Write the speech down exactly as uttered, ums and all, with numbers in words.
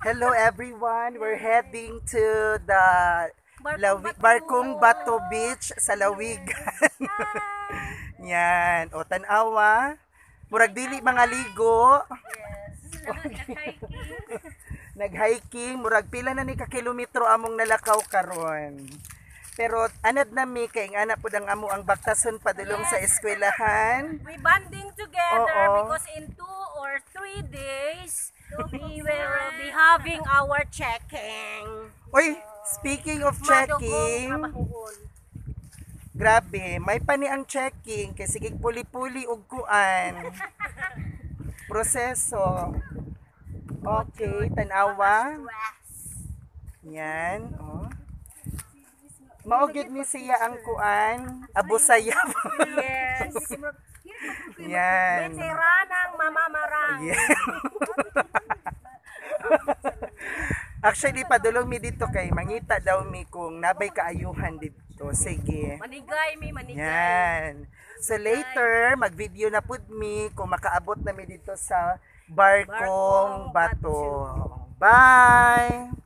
Hello everyone, we're heading to the Barkong Lawi- Bato. Barkong Bato Beach sa Lawigan. Yan, o tanawa. Murag dili mga ligo. Yes. Nag-hiking, murag pila na ni ka kilometro among nalakaw karon. Pero anad na mi kay anak pud ang amo ang baktason padulong sa eskwelahan. We bonding together Oo. because in two or three days we will be having our checking. Oy, speaking of checking, Madugong grabe, may pani ang checking kay sige puli-puli og kuan. Proseso. Okay, tanawa. Yan, oh. Maugid ni siya ang kuan, abusayab. Yes. Yan. Veteranang mamamarang. Yeah. Actually, padulong mi dito kay mangita daw mi kung nabay kaayuhan dito. Sige. Manigay mi, manigay. Yan. So later, mag-video na pud mi kung makaabot na mi dito sa Barkong Barkong Bato. Bye!